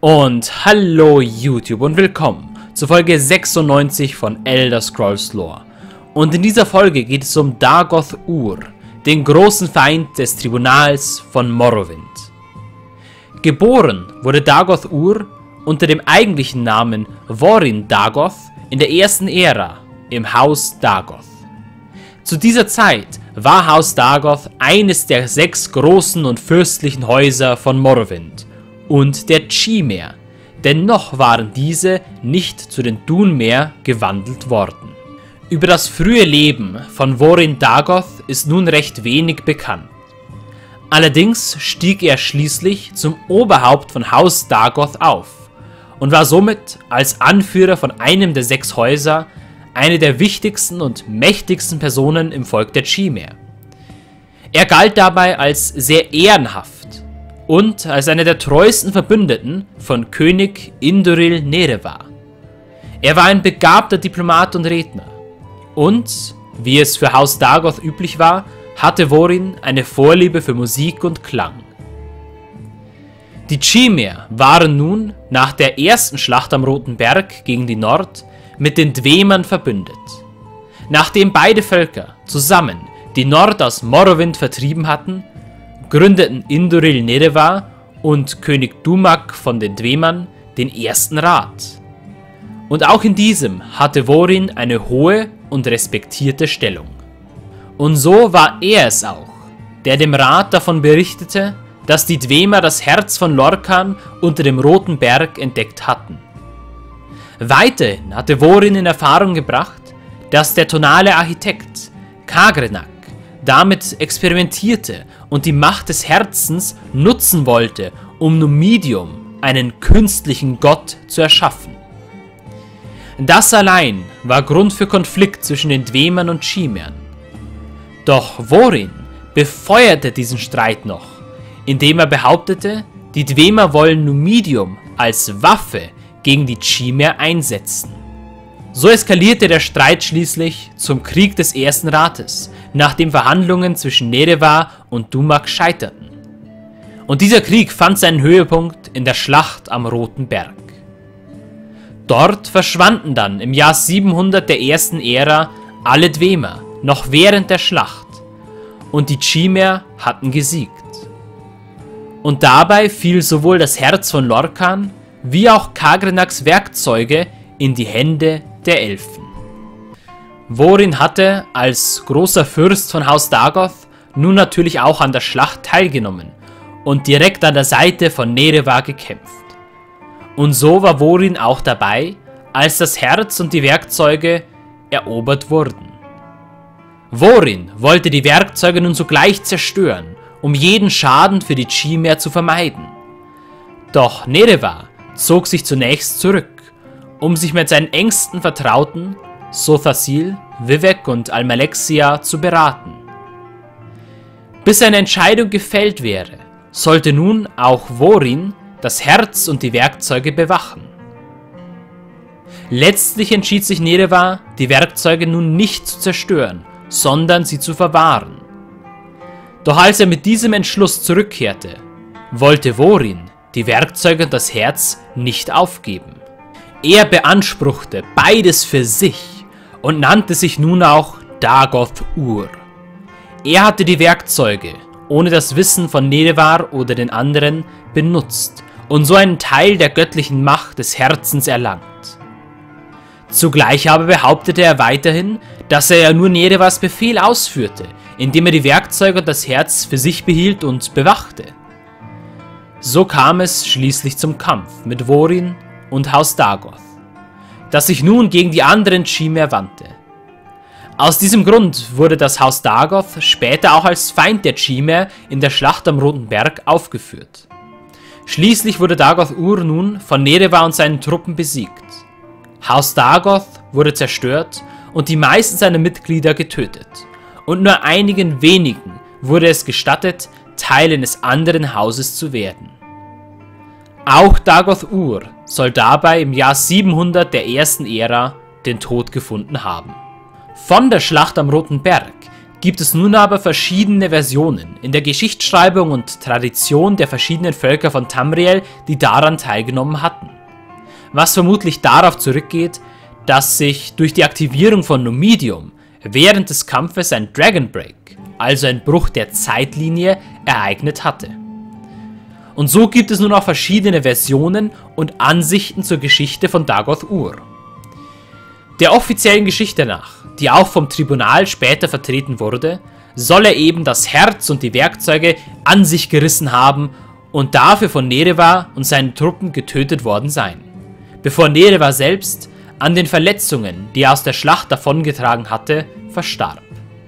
Und hallo YouTube und willkommen zur Folge 96 von Elder Scrolls Lore. Und in dieser Folge geht es um Daggoth-Ur, den großen Feind des Tribunals von Morrowind. Geboren wurde Daggoth-Ur unter dem eigentlichen Namen Vorin Dagoth in der ersten Ära im Haus Dagoth. Zu dieser Zeit war Haus Dagoth eines der 6 großen und fürstlichen Häuser von Morrowind und der Chimere, denn noch waren diese nicht zu den Dunmer gewandelt worden. Über das frühe Leben von Vorin Dagoth ist nun recht wenig bekannt. Allerdings stieg er schließlich zum Oberhaupt von Haus Dagoth auf und war somit als Anführer von einem der 6 Häuser eine der wichtigsten und mächtigsten Personen im Volk der Chimere. Er galt dabei als sehr ehrenhaft und als einer der treuesten Verbündeten von König Induril Nerevar. Er war ein begabter Diplomat und Redner und, wie es für Haus Dagoth üblich war, hatte Vorin eine Vorliebe für Musik und Klang. Die Chimere waren nun nach der ersten Schlacht am Roten Berg gegen die Nord mit den Dwemern verbündet. Nachdem beide Völker zusammen die Nord aus Morrowind vertrieben hatten, gründeten Induril Nerevar und König Dumak von den Dwemern den ersten Rat. Und auch in diesem hatte Vorin eine hohe und respektierte Stellung. Und so war er es auch, der dem Rat davon berichtete, dass die Dwemer das Herz von Lorkhan unter dem Roten Berg entdeckt hatten. Weiterhin hatte Vorin in Erfahrung gebracht, dass der tonale Architekt Kagrenak damit experimentierte und die Macht des Herzens nutzen wollte, um Numidium, einen künstlichen Gott, zu erschaffen. Das allein war Grund für Konflikt zwischen den Dwemern und Chimeren. Doch Vorin befeuerte diesen Streit noch, indem er behauptete, die Dwemer wollen Numidium als Waffe gegen die Chimere einsetzen. So eskalierte der Streit schließlich zum Krieg des Ersten Rates, nachdem Verhandlungen zwischen Nerevar und Dumak scheiterten. Und dieser Krieg fand seinen Höhepunkt in der Schlacht am Roten Berg. Dort verschwanden dann im Jahr 700 der ersten Ära alle Dwemer, noch während der Schlacht, und die Chimere hatten gesiegt. Und dabei fiel sowohl das Herz von Lorkhan wie auch Kagrenaks Werkzeuge in die Hände der Elfen. Vorin hatte als großer Fürst von Haus Dagoth nun natürlich auch an der Schlacht teilgenommen und direkt an der Seite von Nerevar gekämpft. Und so war Vorin auch dabei, als das Herz und die Werkzeuge erobert wurden. Vorin wollte die Werkzeuge nun sogleich zerstören, um jeden Schaden für die Chimere zu vermeiden. Doch Nerevar zog sich zunächst zurück, um sich mit seinen engsten Vertrauten Sothasil, Vivec und Almalexia zu beraten. Bis eine Entscheidung gefällt wäre, sollte nun auch Vorin das Herz und die Werkzeuge bewachen. Letztlich entschied sich Nerevar, die Werkzeuge nun nicht zu zerstören, sondern sie zu verwahren. Doch als er mit diesem Entschluss zurückkehrte, wollte Vorin die Werkzeuge und das Herz nicht aufgeben. Er beanspruchte beides für sich und nannte sich nun auch Daggoth-Ur. Er hatte die Werkzeuge, ohne das Wissen von Nerevar oder den anderen, benutzt und so einen Teil der göttlichen Macht des Herzens erlangt. Zugleich aber behauptete er weiterhin, dass er ja nur Nerevars Befehl ausführte, indem er die Werkzeuge und das Herz für sich behielt und bewachte. So kam es schließlich zum Kampf mit Vorin und Haus Dagoth, das sich nun gegen die anderen Chimere wandte. Aus diesem Grund wurde das Haus Dagoth später auch als Feind der Chimere in der Schlacht am Roten Berg aufgeführt. Schließlich wurde Daggoth-Ur nun von Nerevar und seinen Truppen besiegt. Haus Dagoth wurde zerstört und die meisten seiner Mitglieder getötet. Und nur einigen wenigen wurde es gestattet, Teil eines anderen Hauses zu werden. Auch Daggoth-Ur soll dabei im Jahr 700 der ersten Ära den Tod gefunden haben. Von der Schlacht am Roten Berg gibt es nun aber verschiedene Versionen in der Geschichtsschreibung und Tradition der verschiedenen Völker von Tamriel, die daran teilgenommen hatten. Was vermutlich darauf zurückgeht, dass sich durch die Aktivierung von Numidium während des Kampfes ein Dragon Break, also ein Bruch der Zeitlinie, ereignet hatte. Und so gibt es nun auch verschiedene Versionen und Ansichten zur Geschichte von Dagoth-Ur. Der offiziellen Geschichte nach, die auch vom Tribunal später vertreten wurde, soll er eben das Herz und die Werkzeuge an sich gerissen haben und dafür von Nerevar und seinen Truppen getötet worden sein, bevor Nerevar selbst an den Verletzungen, die er aus der Schlacht davongetragen hatte, verstarb.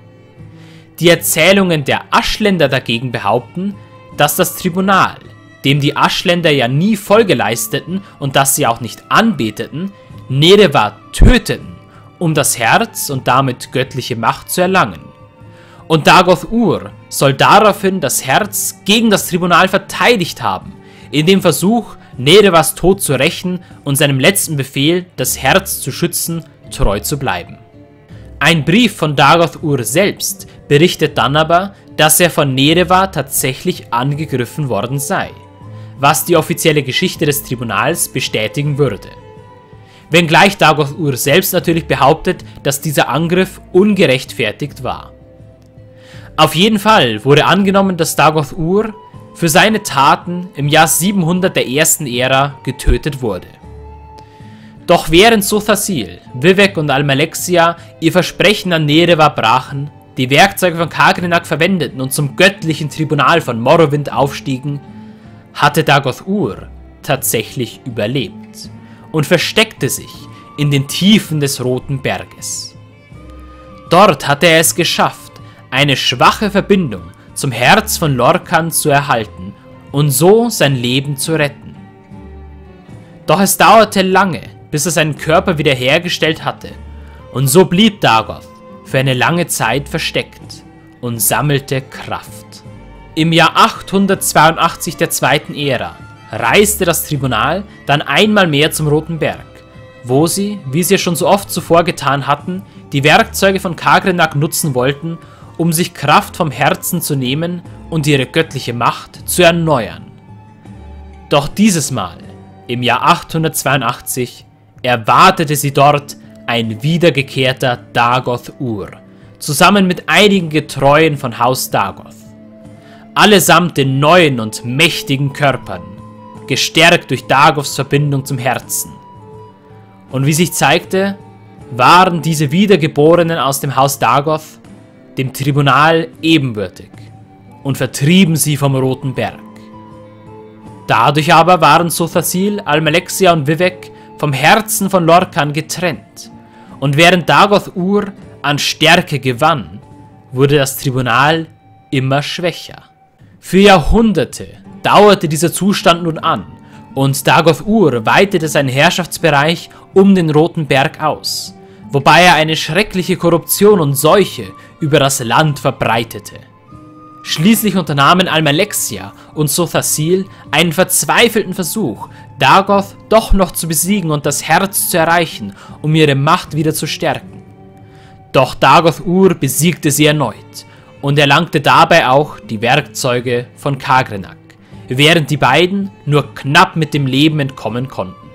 Die Erzählungen der Aschländer dagegen behaupten, dass das Tribunal, dem die Aschländer ja nie Folge leisteten und das sie auch nicht anbeteten, Nerevar töteten, um das Herz und damit göttliche Macht zu erlangen. Und Dagoth-Ur soll daraufhin das Herz gegen das Tribunal verteidigt haben, in dem Versuch, Nerevars Tod zu rächen und seinem letzten Befehl, das Herz zu schützen, treu zu bleiben. Ein Brief von Dagoth-Ur selbst berichtet dann aber, dass er von Nerevar tatsächlich angegriffen worden sei, was die offizielle Geschichte des Tribunals bestätigen würde. Wenngleich Dagoth-Ur selbst natürlich behauptet, dass dieser Angriff ungerechtfertigt war. Auf jeden Fall wurde angenommen, dass Dagoth-Ur für seine Taten im Jahr 700 der ersten Ära getötet wurde. Doch während Sothasil, Vivec und Almalexia ihr Versprechen an Nerevar brachen, die Werkzeuge von Kagrenac verwendeten und zum göttlichen Tribunal von Morrowind aufstiegen, hatte Dagoth-Ur tatsächlich überlebt und versteckte sich in den Tiefen des Roten Berges. Dort hatte er es geschafft, eine schwache Verbindung zum Herz von Lorkhan zu erhalten und so sein Leben zu retten. Doch es dauerte lange, bis er seinen Körper wiederhergestellt hatte, und so blieb Dagoth für eine lange Zeit versteckt und sammelte Kraft. Im Jahr 882 der zweiten Ära reiste das Tribunal dann einmal mehr zum Roten Berg, wo sie, wie sie es schon so oft zuvor getan hatten, die Werkzeuge von Kagrenac nutzen wollten, um sich Kraft vom Herzen zu nehmen und ihre göttliche Macht zu erneuern. Doch dieses Mal, im Jahr 882, erwartete sie dort ein wiedergekehrter Dagoth-Ur, zusammen mit einigen Getreuen von Haus Dagoth. Allesamt in neuen und mächtigen Körpern, gestärkt durch Dagoths Verbindung zum Herzen. Und wie sich zeigte, waren diese Wiedergeborenen aus dem Haus Dagoth dem Tribunal ebenbürtig und vertrieben sie vom Roten Berg. Dadurch aber waren Sothasil, Almalexia und Vivec vom Herzen von Lorkhan getrennt, und während Dagoth-Ur an Stärke gewann, wurde das Tribunal immer schwächer. Für Jahrhunderte dauerte dieser Zustand nun an, und Dagoth-Ur weitete seinen Herrschaftsbereich um den Roten Berg aus, wobei er eine schreckliche Korruption und Seuche über das Land verbreitete. Schließlich unternahmen Almalexia und Sothasil einen verzweifelten Versuch, Dagoth doch noch zu besiegen und das Herz zu erreichen, um ihre Macht wieder zu stärken. Doch Dagoth-Ur besiegte sie erneut und erlangte dabei auch die Werkzeuge von Kagrenac, während die beiden nur knapp mit dem Leben entkommen konnten.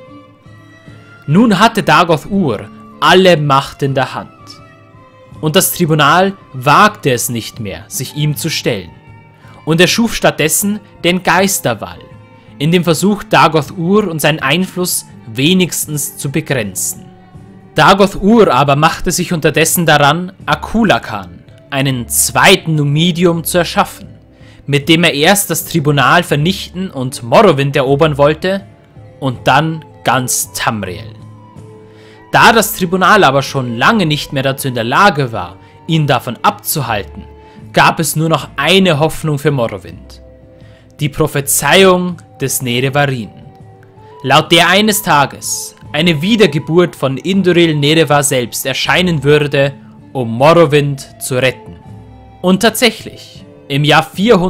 Nun hatte Dagoth-Ur alle Macht in der Hand, und das Tribunal wagte es nicht mehr, sich ihm zu stellen, und er schuf stattdessen den Geisterwall, in dem Versuch, Dagoth-Ur und seinen Einfluss wenigstens zu begrenzen. Dagoth-Ur aber machte sich unterdessen daran, Akulakan, einen zweiten Numidium, zu erschaffen, mit dem er erst das Tribunal vernichten und Morrowind erobern wollte und dann ganz Tamriel. Da das Tribunal aber schon lange nicht mehr dazu in der Lage war, ihn davon abzuhalten, gab es nur noch eine Hoffnung für Morrowind: die Prophezeiung des Nerevarin, laut der eines Tages eine Wiedergeburt von Induril Nerevar selbst erscheinen würde, um Morrowind zu retten. Und tatsächlich, im Jahr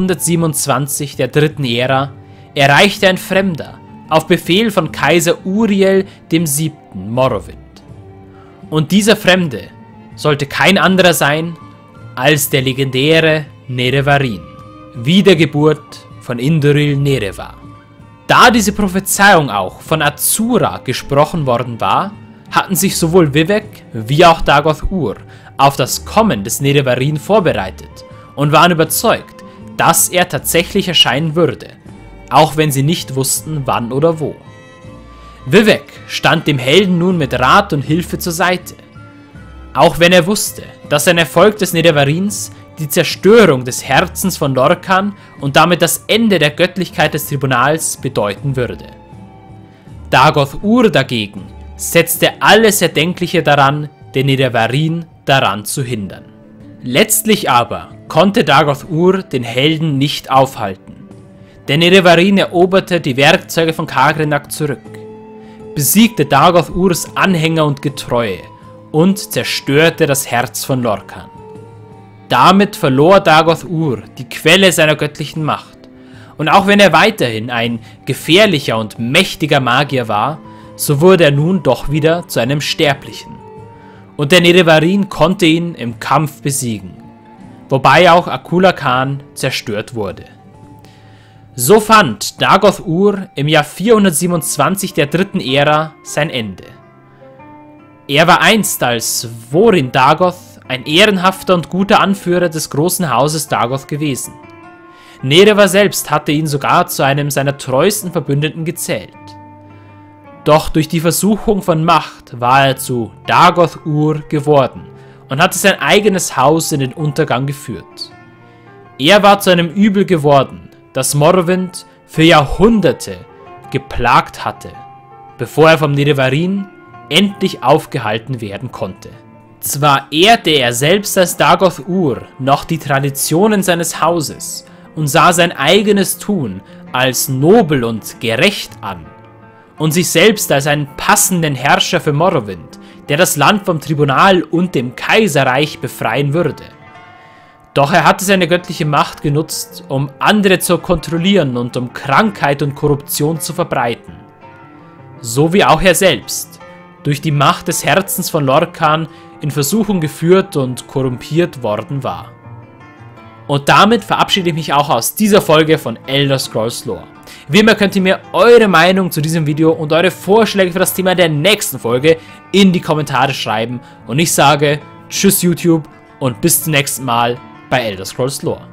427 der dritten Ära erreichte ein Fremder auf Befehl von Kaiser Uriel VII. Morrowind. Und dieser Fremde sollte kein anderer sein als der legendäre Nerevarin, Wiedergeburt von Indoril Nerevar. Da diese Prophezeiung auch von Azura gesprochen worden war, hatten sich sowohl Vivec wie auch Dagoth-Ur auf das Kommen des Nerevarin vorbereitet und waren überzeugt, dass er tatsächlich erscheinen würde, auch wenn sie nicht wussten, wann oder wo. Vivec stand dem Helden nun mit Rat und Hilfe zur Seite. Auch wenn er wusste, dass ein Erfolg des Nerevarins die Zerstörung des Herzens von Lorkhan und damit das Ende der Göttlichkeit des Tribunals bedeuten würde. Dagoth-Ur dagegen setzte alles Erdenkliche daran, den Nerevarin daran zu hindern. Letztlich aber konnte Dagoth-Ur den Helden nicht aufhalten. Der Nerevarin eroberte die Werkzeuge von Khagrenach zurück, besiegte Dagoth-Urs Anhänger und Getreue und zerstörte das Herz von Lorkhan. Damit verlor Dagoth-Ur die Quelle seiner göttlichen Macht, und auch wenn er weiterhin ein gefährlicher und mächtiger Magier war, so wurde er nun doch wieder zu einem Sterblichen. Und der Nerevarin konnte ihn im Kampf besiegen, wobei auch Akula Khan zerstört wurde. So fand Dagoth-Ur im Jahr 427 der dritten Ära sein Ende. Er war einst als Vorin Dagoth ein ehrenhafter und guter Anführer des großen Hauses Dagoth gewesen. Nerevar selbst hatte ihn sogar zu einem seiner treuesten Verbündeten gezählt. Doch durch die Versuchung von Macht war er zu Dagoth-Ur geworden und hatte sein eigenes Haus in den Untergang geführt. Er war zu einem Übel geworden, das Morrowind für Jahrhunderte geplagt hatte, bevor er vom Nerevarin endlich aufgehalten werden konnte. Zwar ehrte er selbst als Dagoth-Ur noch die Traditionen seines Hauses und sah sein eigenes Tun als nobel und gerecht an und sich selbst als einen passenden Herrscher für Morrowind, der das Land vom Tribunal und dem Kaiserreich befreien würde. Doch er hatte seine göttliche Macht genutzt, um andere zu kontrollieren und um Krankheit und Korruption zu verbreiten. So wie auch er selbst durch die Macht des Herzens von Lorkhan in Versuchung geführt und korrumpiert worden war. Und damit verabschiede ich mich auch aus dieser Folge von Elder Scrolls Lore. Wie immer könnt ihr mir eure Meinung zu diesem Video und eure Vorschläge für das Thema der nächsten Folge in die Kommentare schreiben. Und ich sage Tschüss YouTube und bis zum nächsten Mal bei Elder Scrolls Lore.